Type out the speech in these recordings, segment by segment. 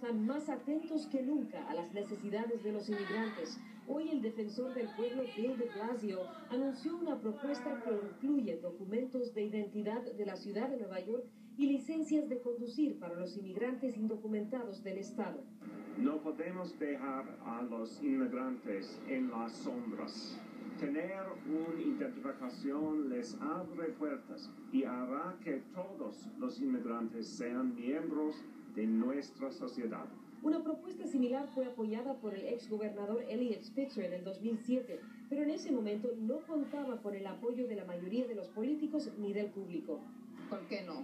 están más atentos que nunca a las necesidades de los inmigrantes. Hoy el defensor del pueblo, Bill de Blasio, anunció una propuesta que incluye documentos de identidad de la ciudad de Nueva York y licencias de conducir para los inmigrantes indocumentados del estado. No podemos dejar a los inmigrantes en las sombras. Tener una identificación les abre puertas y hará que todos los inmigrantes sean miembros de nuestra sociedad. Una propuesta similar fue apoyada por el exgobernador Eliot Spitzer en el 2007, pero en ese momento no contaba con el apoyo de la mayoría de los políticos ni del público. ¿Por qué no?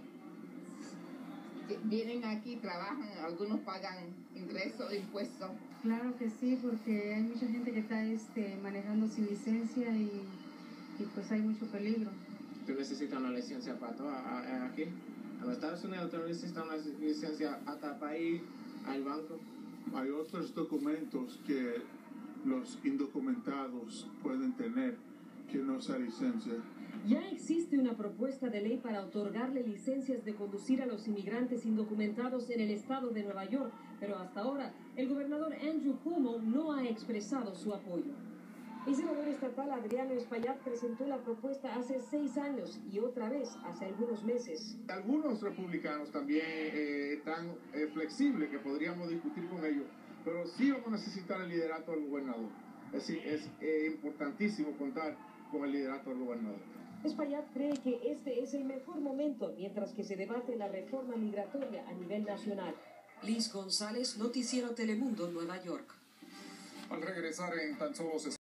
Vienen aquí, trabajan, algunos pagan ingresos, impuestos. Claro que sí, porque hay mucha gente que está manejando sin licencia y pues hay mucho peligro. Tú necesitas una licencia para todo aquí. En los Estados Unidos tú necesitas una licencia hasta para ir al banco. Hay otros documentos que los indocumentados pueden tener que no sea licencia. Ya existe una propuesta de ley para otorgarle licencias de conducir a los inmigrantes indocumentados en el estado de Nueva York, pero hasta ahora el gobernador Andrew Cuomo no ha expresado su apoyo. El senador estatal Adriano Espaillat presentó la propuesta hace 6 años y otra vez hace algunos meses. Algunos republicanos también están flexibles, que podríamos discutir con ellos, pero sí vamos a necesitar el liderato del gobernador. Es decir, es importantísimo contar con el liderato del gobernador. Espaillat cree que este es el mejor momento mientras que se debate la reforma migratoria a nivel nacional. Liz González, Noticiero Telemundo, Nueva York. Al regresar en tan solo